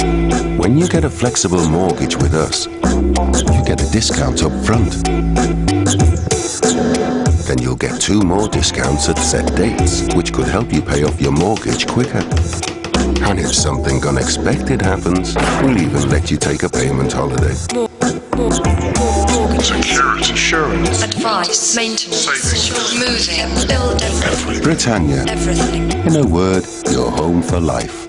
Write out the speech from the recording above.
When you get a flexible mortgage with us, you get a discount up front. Then you'll get 2 more discounts at set dates, which could help you pay off your mortgage quicker. And if something unexpected happens, we'll even let you take a payment holiday. Security, insurance, advice, maintenance, moving, building, Britannia. everything. In a word, you're home for life.